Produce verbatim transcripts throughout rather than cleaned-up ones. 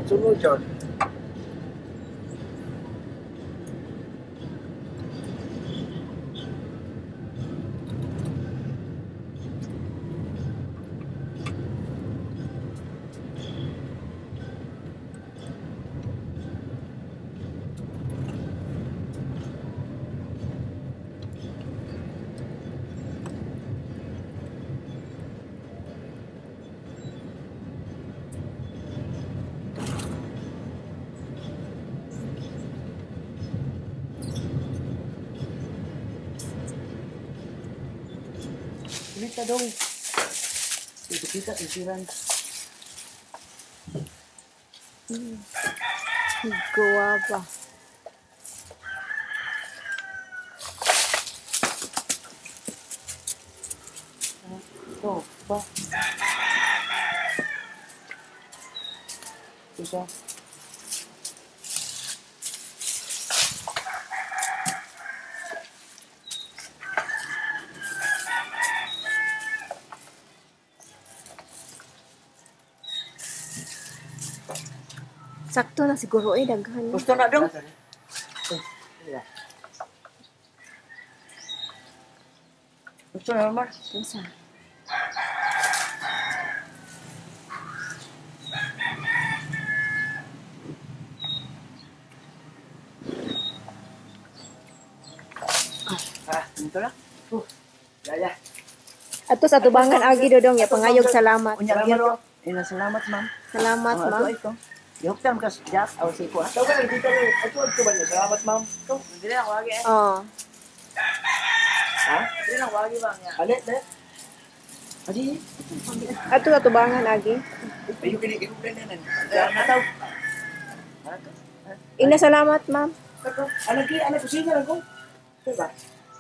sunod yun. Kita dong. Itu kita isiran. Hmm. Gua apa? Oh, apa? Susah. Sakto na siguro eh, daghan. Gusto na dong? Gusto na naman? Gusto. Ah, dito na. Uh, yaya. Ato sa tubangan agi dodong ya pangayog salamat. Unya giro. Ina salamat ma'am. Salamat ma'am. Ito. Yok tam kas Jack aw si ko. Taw ka dito ni. Ato ko ba salamat ma'am. To, dili na wagi eh. Oh. Ha? Dili na wagi ba nga. Alit na. Adi. Ato sa tubangan agi. Ayo kini ko kanan. Ataw. Ina salamat ma'am. Anak ki anak kusina lang ko. Diba?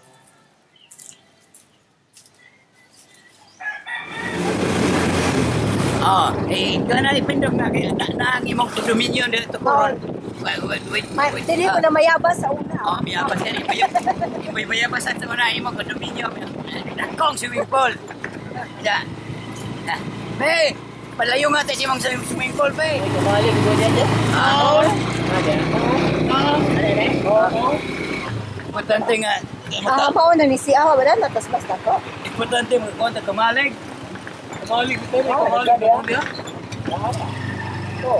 Oh, eh, kana ni pendok na kay na na ang imong condominium dito ko. Wait, wait, wait. May dili ko na mayabas sa una. Oh, mayabas yan. May mayabas sa una imong condominium. Nakong swimming pool. Ya. Be, palayo nga tayo si imong swimming pool, be. Kumali ko dyan dyan. Oo. Oo. Importante nga. Ah, mao na ni si Awa ba na tas basta ko. Importante mo konta kamalig. Kamalig ito ni kamalig mo dia. Oh.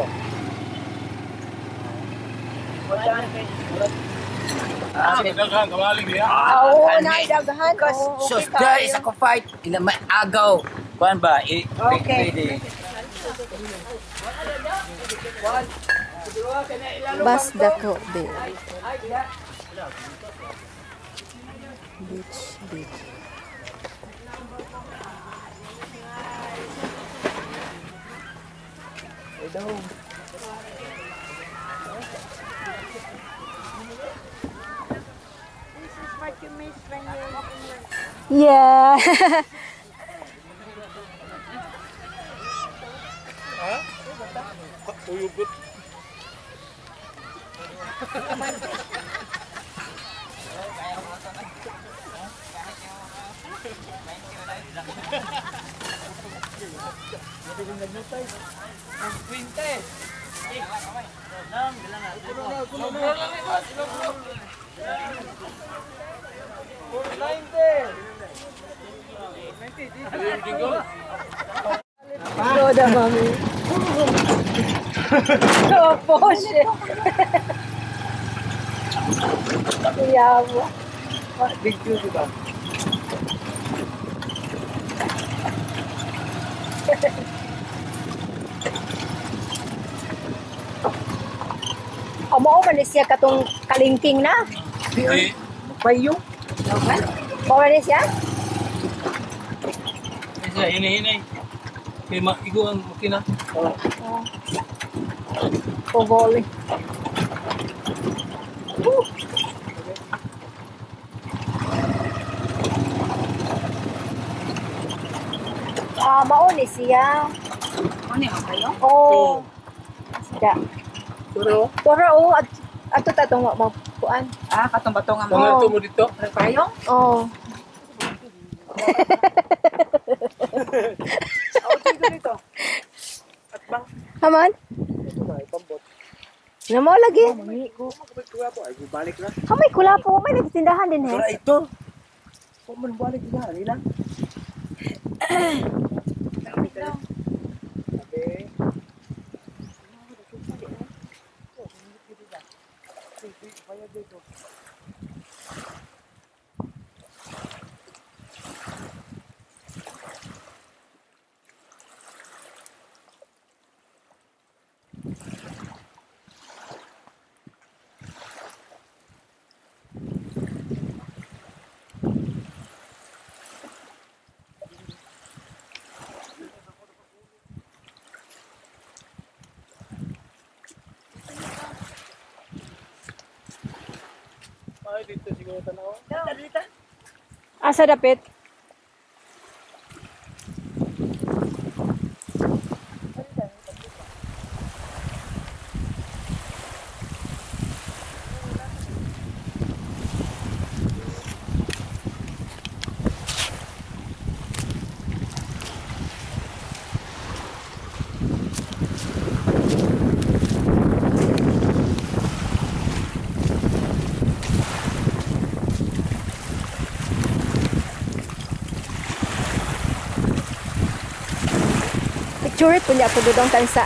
Ah, daghan kamalig dia. Oo, na daghan. So there is a fight in the agaw. Kuan ba? Okay. Bas dako be. Beach, beach. Hello. This is what you miss when you're Yeah. Ha? Uyugot. Toda mami. Oh, poche. Yabo. Big two diba? Amo man siya katong kalingking na. Eh, payo. Okay. Bawa ni siya? Isa ini-ini. Kay maigo ang makina. Oh. Pogoli. Uh. Ah, mao ni siya. Ano yung kayo? Oh. Sida. Pero, Pero oh, at ato ta tong mo kuan. Ah, katong-batong ang mga ito mo dito. payong? Oh. Ako dito dito. At bang, Haman? ito na, ipang Namo lagi. Mangi ko, magkabay ko, ay balik na. Kamay kula po, may nagtindahan din Kaya eh. ito. Kung man balik na, nila. Sabi. Ay, dito siguro tanaw. Dito. Asa dapit? Picture punya ako dudong tansa.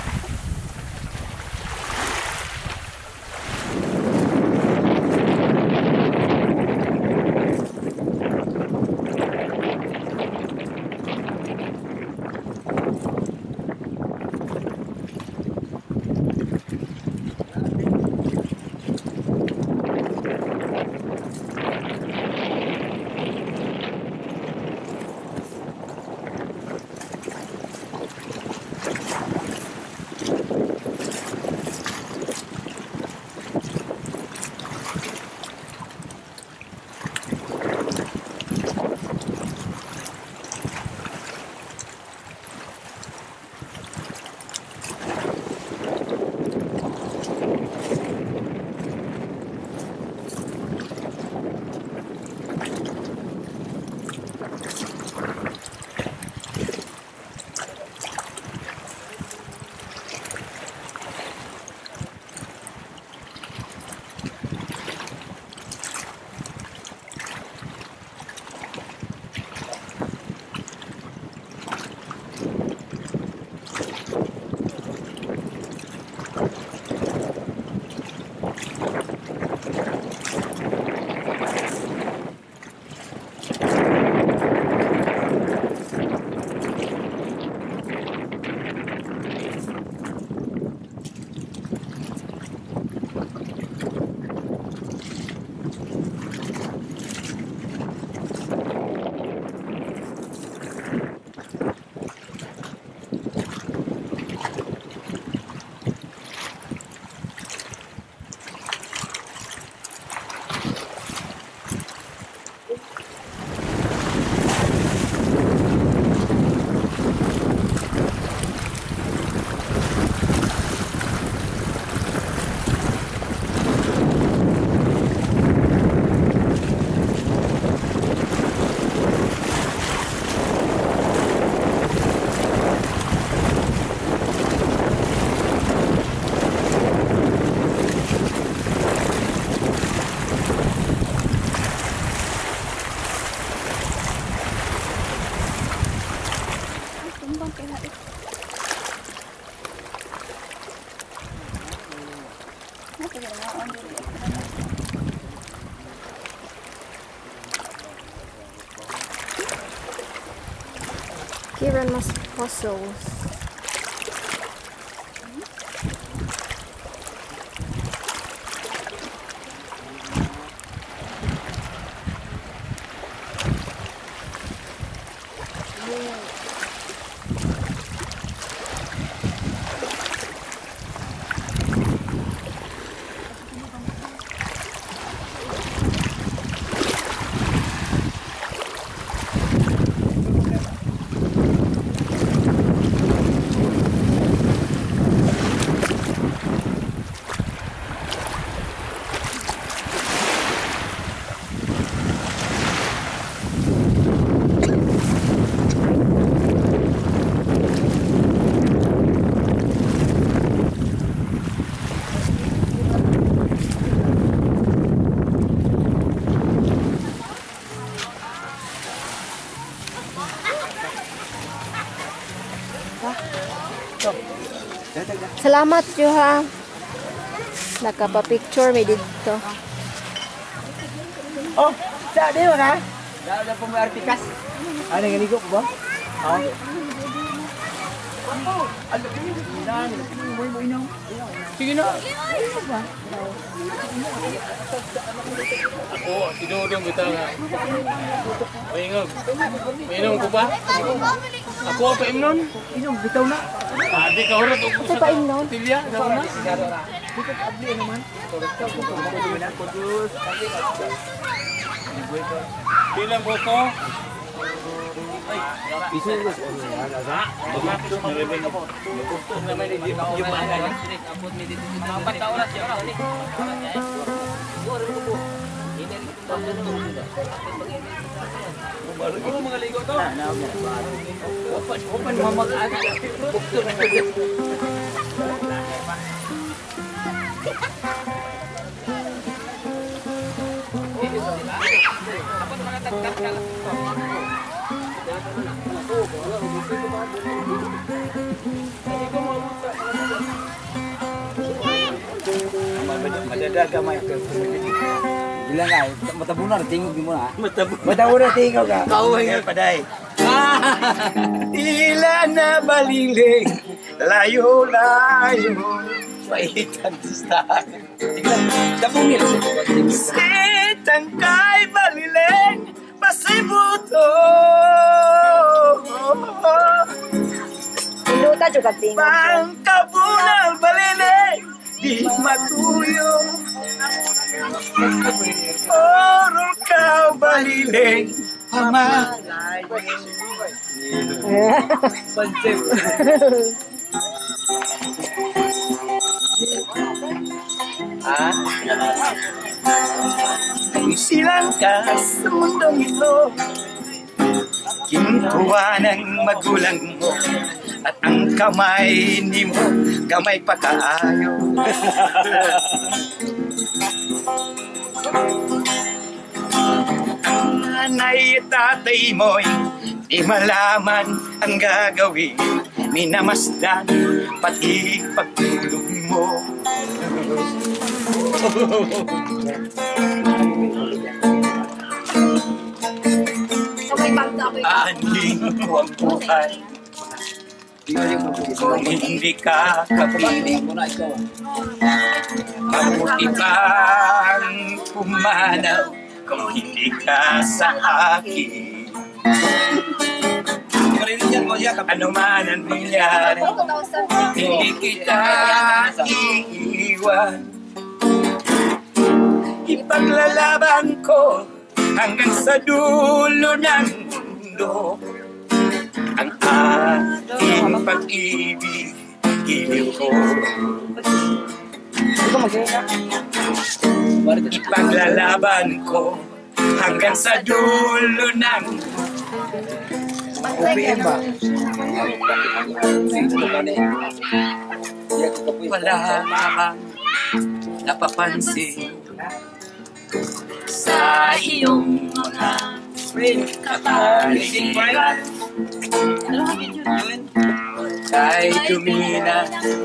Kiramas fossils. Salamat jo ha. Nakapa-picture may dito. Oh, sa di mo na? Dala po may artikas. Ano nga nigo ko ba? Oh. Ano mo mo inaw? Sige na. Ako, sinudong bitaw nga. Maingog. Mainom ko ba? Ako pa imnon. Inom bitaw na. Adi ka hurot og Ito pa imnon. tilya, daw na. Dito abli naman. Bilang ko ko. Madadaga may ka. Bilang nga, matabunan tingog mo na. Matabunan tingog ka. Kauhay nga paday. Tila na baliling, layo-layo, paitan sa tignan, dabungil. Sitang kay baliling, pasibuto. Minuta jo kag tingog. Pangkabunal baliling, di matuyo. Orol ka baliling, pamalay. Ah, silang ka sa mundong ito, kinuha ng magulang mo, at ang kamay ni mo, kamay pa kaayo. Ang nanay at tatay mo'y di malaman ang gagawin, minamasdan pati pagtulog mo. Aning ko ang buhay, kung hindi ka kapiling, mabuti pang pumanaw kung hindi ka sa akin. Ano man ang nangyari, hindi kita iiwan. Ipaglalaban ko hanggang sa dulo ng mundo ang ating pag-ibig, giliw ko. Ipaglalaban ko hanggang sa dulo ng O P M ba? wala kang napapansin sa iyong mga kapaligiran. Kay dumina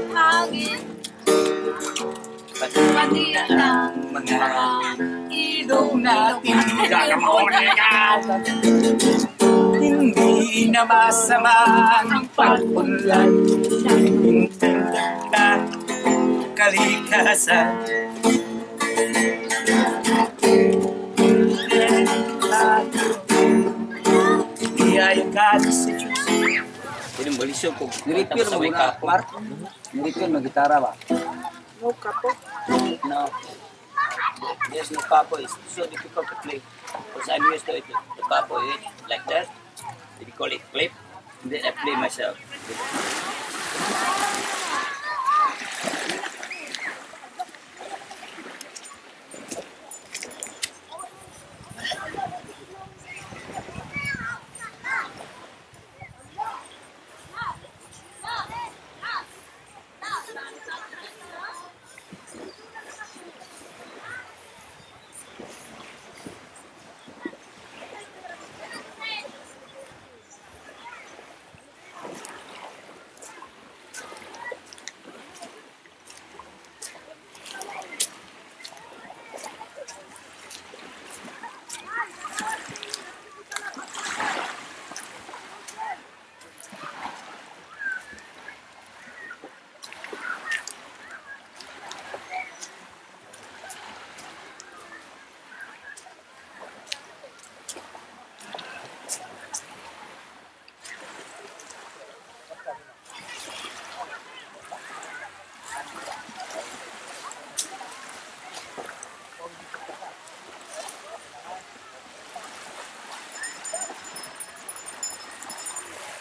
pati ang mga ilong natin gagamawagan. Hindi na masama ang pagpunlan, hindi na kalikasan. Iyaya ka sa Diyos. Pinamalisyon ko. Niripir mo na, Mark? Niripir mo, gitara ba? No kapo. No. There's no capo. It's so difficult to play. Because I'm used to it. The capo is like that. We call it clip. And then I play myself.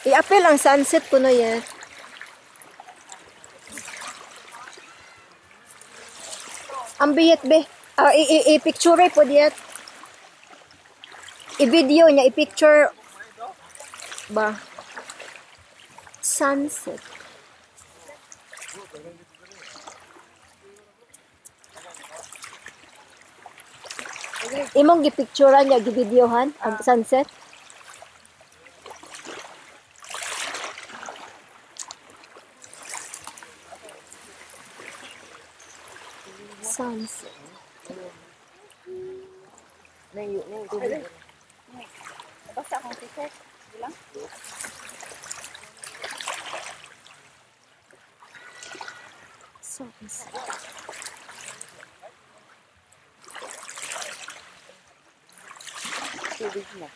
I-apel ang sunset kuno yan. Ambiyet be. Ah, i-picture po diyan. I-video niya, i-picture ba? Sunset. Imong gi-picturean niya, gi-videohan ang sunset. Sunset. Basta akong t-shirt. Bilang. Sunset. Tubig na.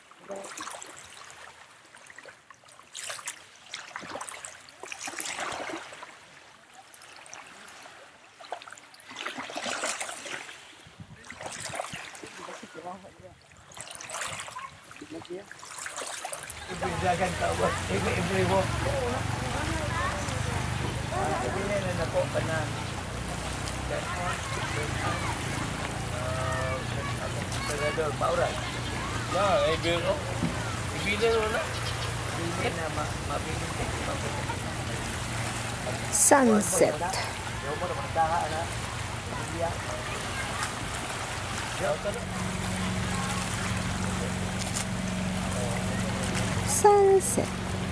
Ibiglagan ka ba? Ibe-ibe mo. Ibigay na na po ka na. Tagador, pauran. Na, ay biro. Ibilan mo na. Hindi na mabilis. Sunset. Yung mo na magdaha na. Sunset.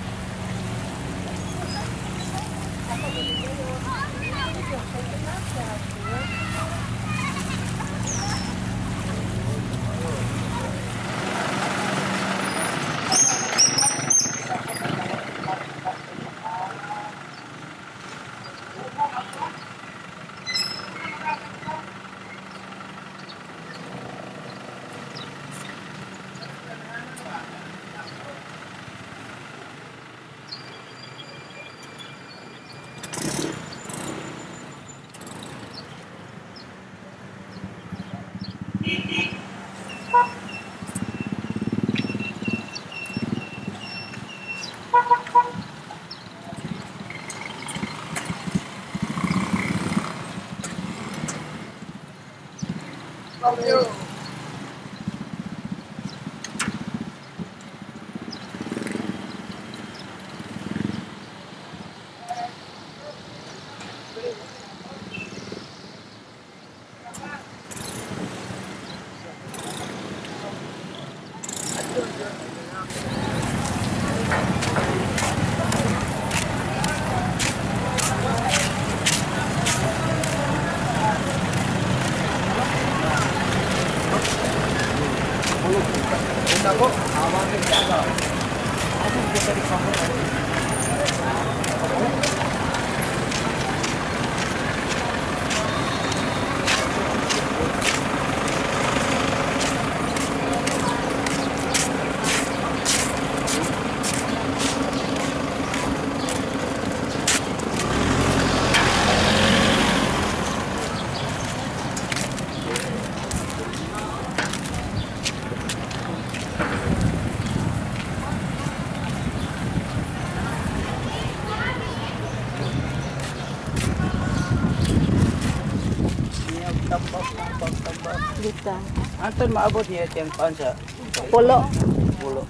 Dito. Anton maabot niya yung pan sa Pulo. pulo.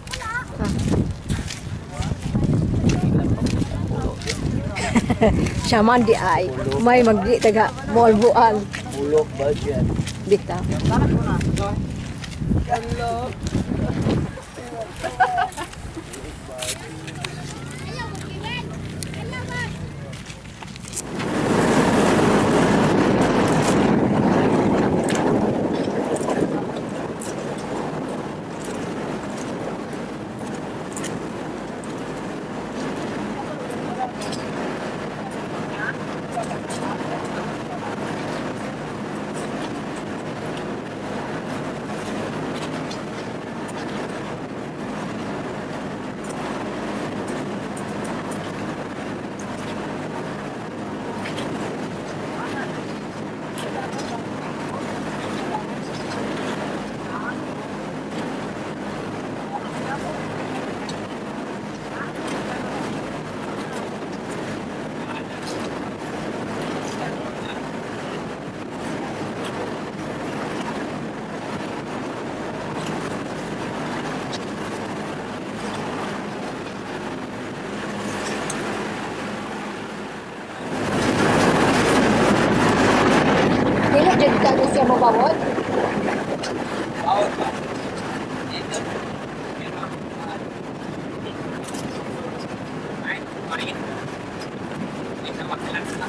Siya man di ay. May magdi taga molbuan. Pulo ba dyan? Dito. dyan tayo siya mabawot. Bawat ba? Ito. Ay, kumain. Ito, wakalan sa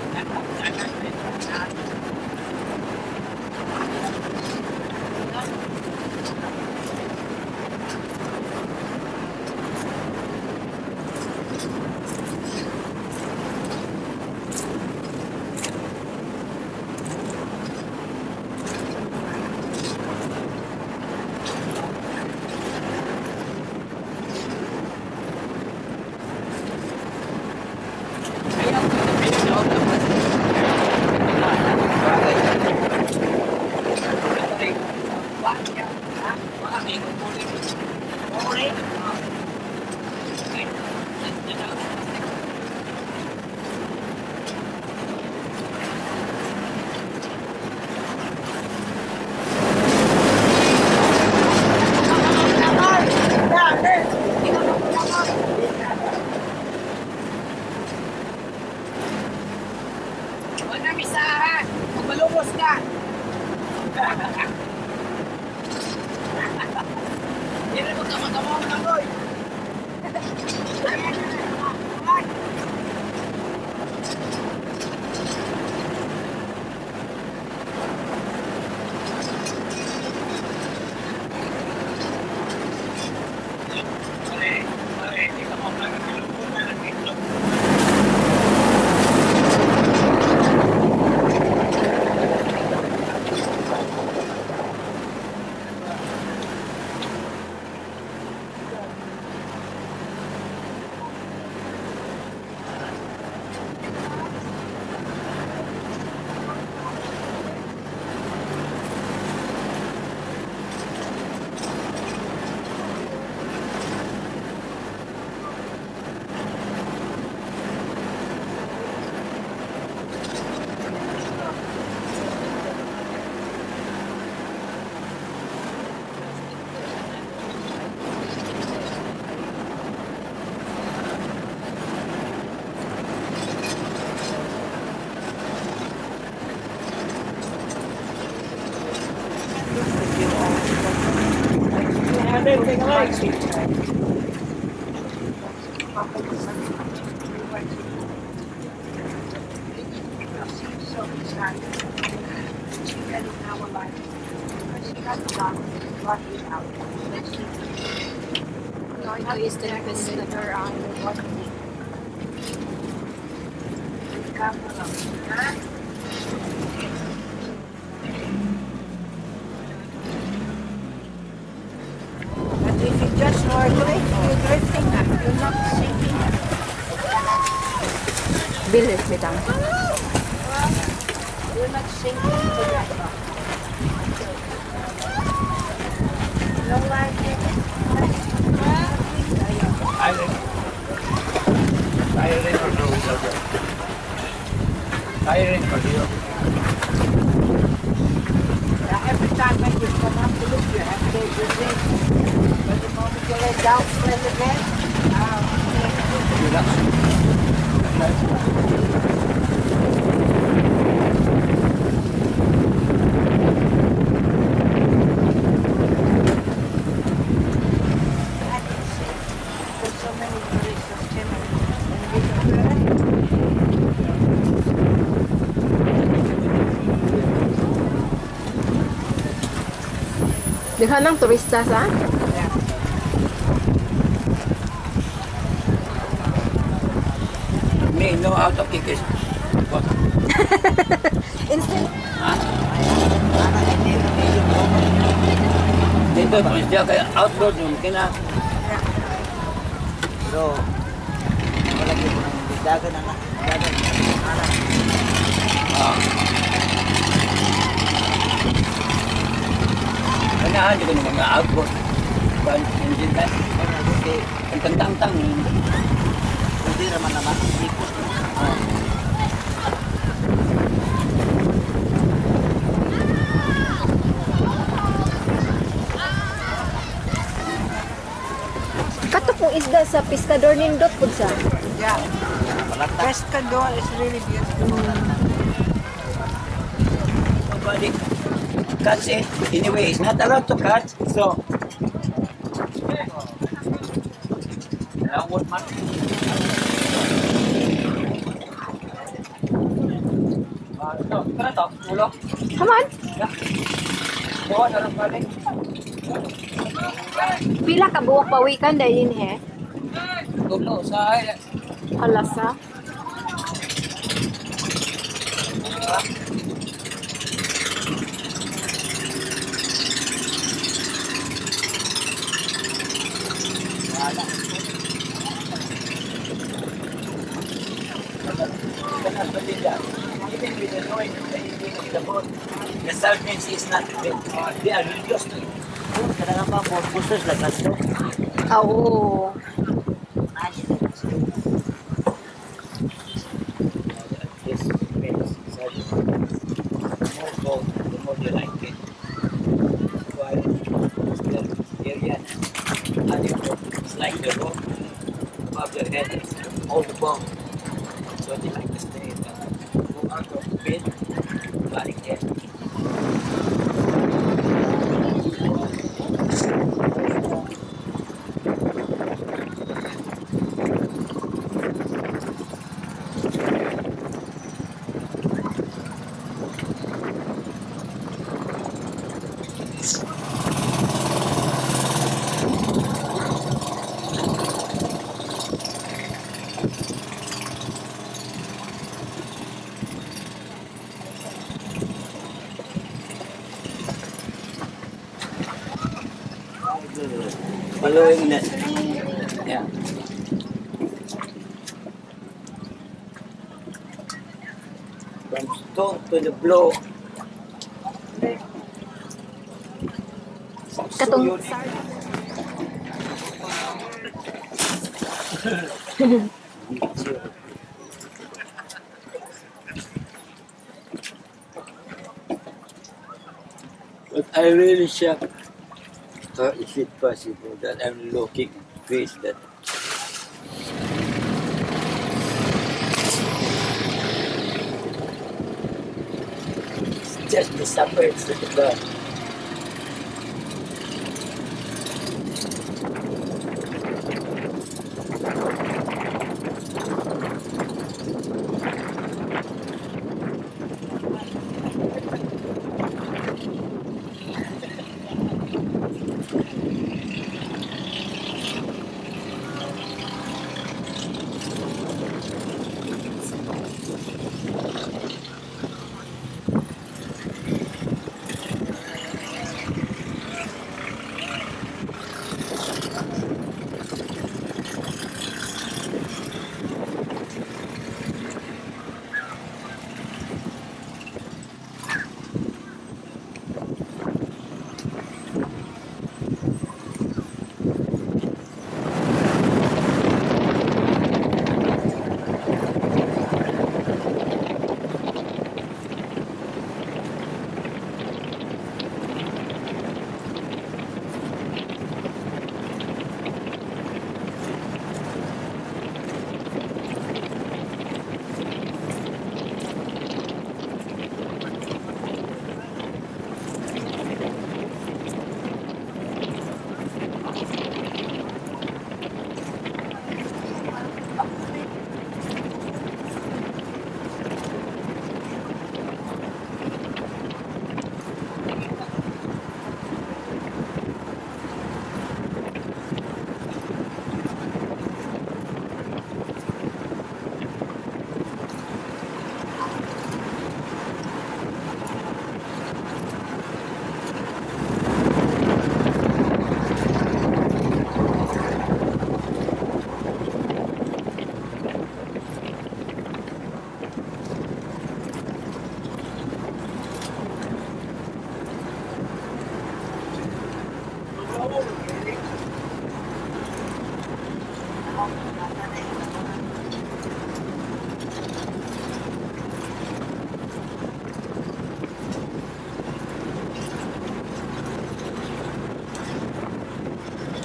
wala misahan. Malumos ka. Hindi mo tama-tama mo na, boy. Ito is the visitor on what But if you just snorkeling, you're drifting na. You're not sinking na. Bilis, bitang. You're not sinking to that. No life in it. Siren. Siren or no? Siren or no? Every time when you come up to look, you have to take your thing. But the moment you lay down, swim again, Relax. there's so many tourists of China. And we Dikha ng turista sa? Me know how to kick it. Instant. Dito, siya kaya outdoor yung kina. Pero, wala ko ng dagan na dagan. Ah. Kanahan juga ng mga outboard. Ban engine kan. Ang tantang-tang. Hindi naman naman. Ikot. Kato pong isda sa Pescador nindot po sa. Yeah. Pescador is really beautiful. Everybody cuts it. Anyway, he's not allowed to cut. So, now what man? Ito, tara to, ulo. Come on. Bawa na lang balik. Pila ka buwak pawikan dahil din he. Ulo, sa Alasa. Even with the noise and the eating of the boat, the salvage is not big. They are used to it. Kadang apa mau khusus lah kasih. Oo. This depends. The more gold, the more you like it. While the area, and it's like the rope above your head, all the bone. So they like to stay in the go out of the bed, lying there. Following that, yeah. From stone to the blow. Katong But I really shocked. How is it possible that I'm looking at fish that just disappeared to the ground?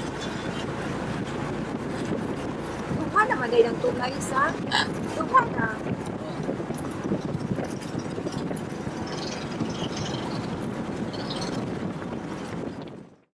Duha naman dahil ang tulay sa. Duha na.